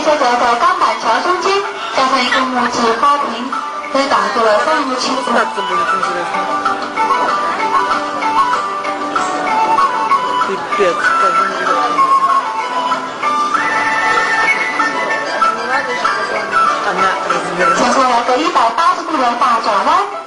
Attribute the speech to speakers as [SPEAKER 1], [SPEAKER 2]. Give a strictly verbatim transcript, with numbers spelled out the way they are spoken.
[SPEAKER 1] 接着在钢板桥中间加上一个木质花瓶，这挡住了三路清楚。接下来个一百八十度的大转弯。